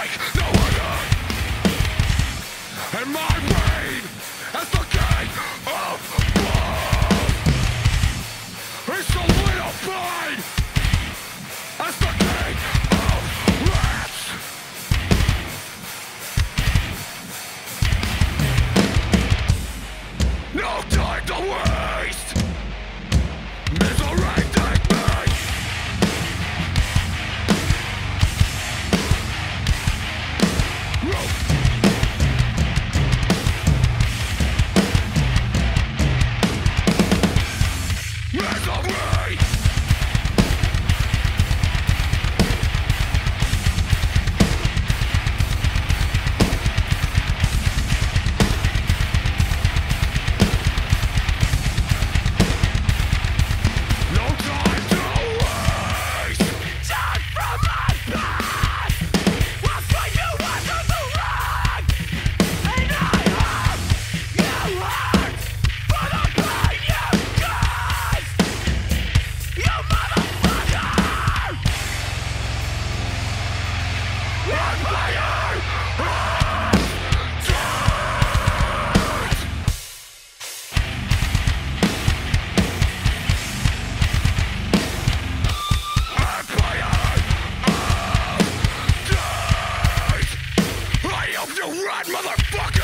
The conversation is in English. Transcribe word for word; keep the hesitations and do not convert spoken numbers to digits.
like no other, and my brain as the gate of blood is solidified as the gate of rats. No time to waste. Misery take me. Rope. Misery. No time to waste. Turn from my past. What's for you under the rug? And I hope you hurt for the pain you caused. You motherfucker! Empire has turned. Empire of Death! I hope you run, motherfucker!